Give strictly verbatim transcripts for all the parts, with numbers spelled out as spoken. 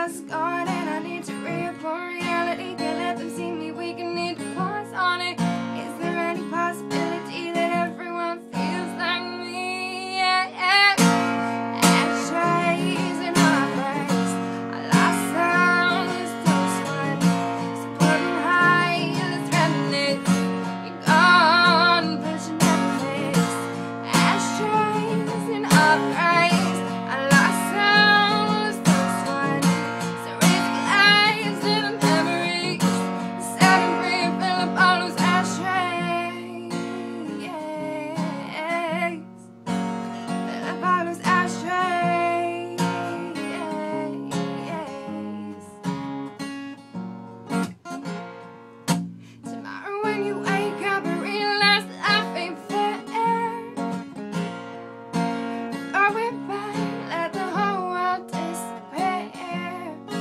postcard and I need to reaffirm reality. Can't let them see me weak and need to pause on it. Is there any possibility that everyone feels like me? Yeah, yeah. Ashtrays and heartbreaks, I lost sound, let's toast one. So put 'em high, let's reminisce. You're gone, but you never miss. Ashtrays and heartbreaks, I lost sound, let's toast one. So raise a glass to the memories, set 'em free and fill up all those ashtrays. Fill up all those ashtrays. Tomorrow when you wake up and realize life ain't fair, throw it back, let the whole world disappear.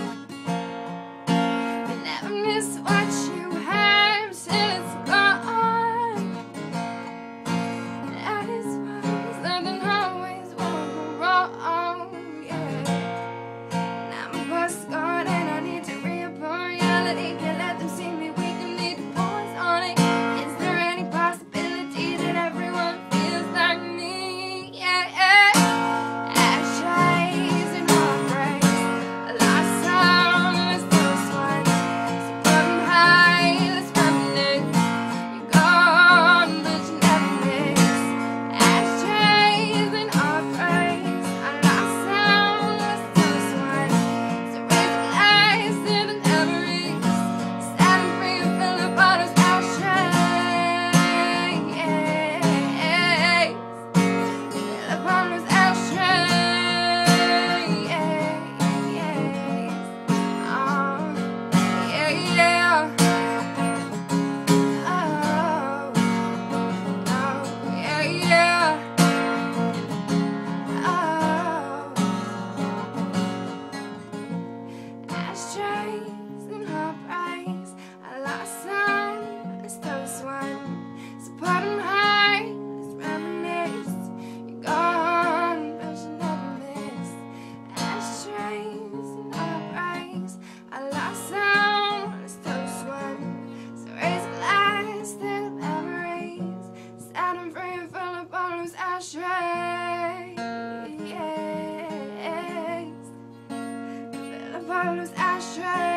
You never miss what you have till it's gone. That is why something always won't go wrong. Yeah. Now I'm a postcard and I need to reaffirm reality. Can't let them see me weak and need to pause on it. Is there any possibility that everyone feels like me? Yeah, yeah. Ashtrays and heartbreaks, I lost sound, let's toast one. So put 'em high, let's reminisce. You're gone, but you never miss. Ashtrays and heartbreaks, I lost sound, let's toast one. So raise a glass to the memories, set 'em free and fill up all those ashtrays. Fill up all those ashtrays. Oh, yeah, yeah. Oh, oh, yeah, yeah. Oh. Ashtrays and heartbreaks, I lost some, let's toast one. So put 'em high, let's reminisce. You're gone, but you never miss. Ashtrays and heartbreaks, I lost some, let's toast one. So raise a glass to the memories, set 'em free and fill up all those ashtrays. Fill up all those ashtrays.